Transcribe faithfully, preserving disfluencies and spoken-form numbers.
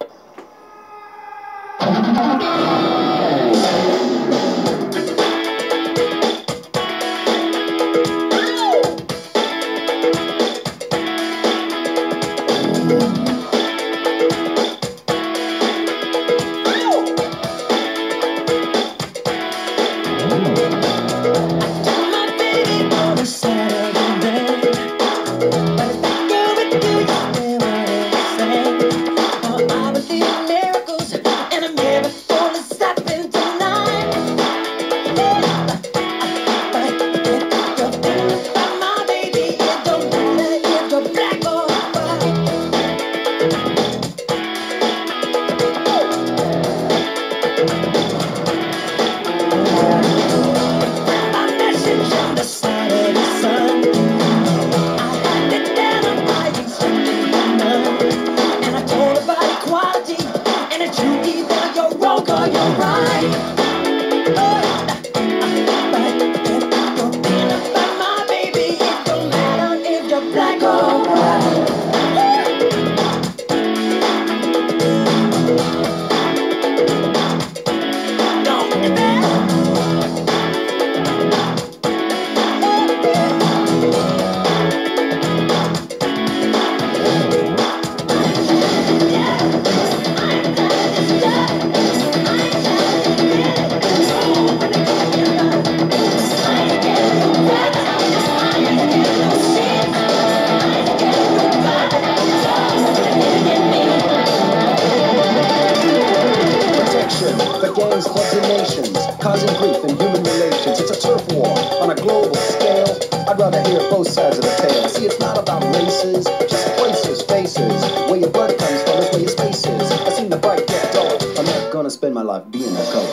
The gangs, clubs, and nations, causing grief in human relations. It's a turf war on a global scale. I'd rather hear both sides of the tale. See, it's not about races, just places, faces. Where your blood comes from is where your space is. I've seen the bright get dull. I'm not gonna spend my life being a color.